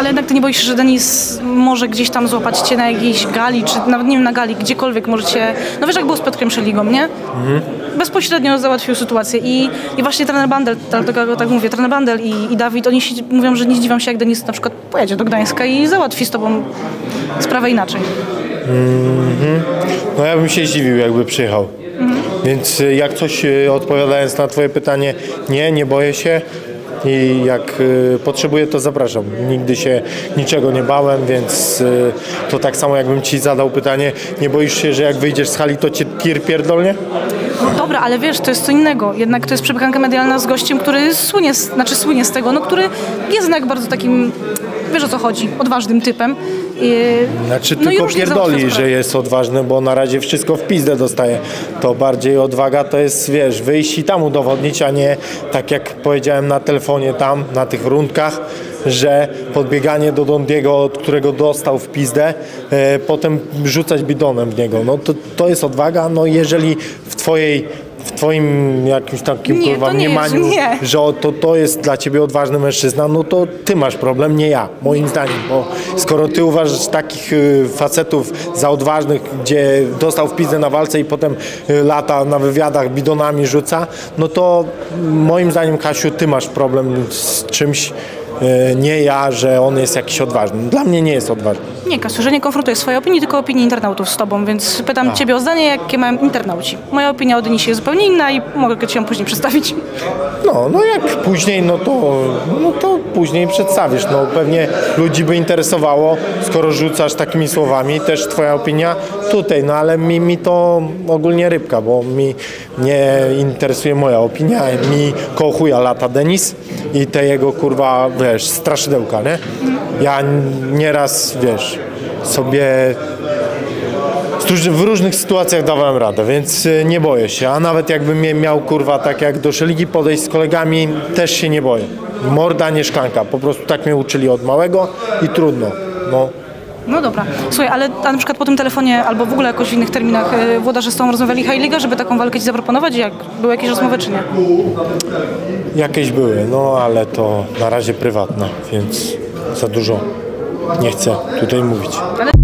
Ale jednak ty nie boisz się, że Denis może gdzieś tam złapać cię na jakiejś gali, czy nawet nie wiem, na gali, gdziekolwiek możecie... No wiesz, jak było z Piotrkiem Szeligą, nie? Bezpośrednio załatwił sytuację i właśnie trener Bandel, dlatego tak mówię, trener Bandel i Dawid, oni mówią, że nie zdziwią się, jak Denis na przykład pojedzie do Gdańska i załatwi z tobą sprawę inaczej. No ja bym się zdziwił, jakby przyjechał. Więc jak coś, odpowiadając na twoje pytanie, nie boję się i jak potrzebuję, to zapraszam. Nigdy się niczego nie bałem, więc to tak samo jakbym ci zadał pytanie, nie boisz się, że jak wyjdziesz z hali, to cię tir pierdolnie? No dobra, ale wiesz, to jest co innego. Jednak to jest przepychanka medialna z gościem, który słynie z tego, no który jest jednak bardzo takim, wiesz o co chodzi, odważnym typem. Znaczy no tylko pierdoli, że jest odważny, bo na razie wszystko w pizdę dostaje. To bardziej odwaga to jest, wiesz, wyjść i tam udowodnić, a nie tak jak powiedziałem na telefonie tam, na tych rundkach, że podbieganie do Dondiego, od którego dostał w pizdę, potem rzucać bidonem w niego. No to jest odwaga, no jeżeli w twoim jakimś takim mniemaniu, że to jest dla ciebie odważny mężczyzna, no to ty masz problem, nie ja, moim zdaniem, bo skoro ty uważasz takich facetów za odważnych, gdzie dostał w pizdę na walce i potem lata na wywiadach bidonami rzuca, no to moim zdaniem, Kasiu, ty masz problem z czymś, nie ja, że on jest jakiś odważny. Dla mnie nie jest odważny. Nie, Kasiu, że nie konfrontuję swojej opinii, tylko opinii internautów z tobą, więc pytam ciebie o zdanie, jakie mają internauci. Moja opinia o Denisie jest zupełnie inna i mogę ci ją później przedstawić. No jak później, no to później przedstawisz. No pewnie ludzi by interesowało, skoro rzucasz takimi słowami, też twoja opinia tutaj, no ale mi to ogólnie rybka, bo mi nie interesuje moja opinia, mi koło chuja lata Denis i te jego kurwa, wiesz, straszydełka, nie? Ja nieraz, wiesz, sobie w różnych sytuacjach dawałem radę, więc nie boję się, a nawet jakbym miał kurwa tak jak do Szeligi podejść z kolegami, też się nie boję. Morda, nie szklanka, po prostu tak mnie uczyli od małego i trudno, no. No dobra. Słuchaj, ale na przykład po tym telefonie albo w ogóle jakoś w innych terminach włodarze z tobą rozmawiali High League, żeby taką walkę ci zaproponować? Jak były jakieś rozmowy, czy nie? Jakieś były, no ale to na razie prywatne, więc za dużo nie chcę tutaj mówić. Ale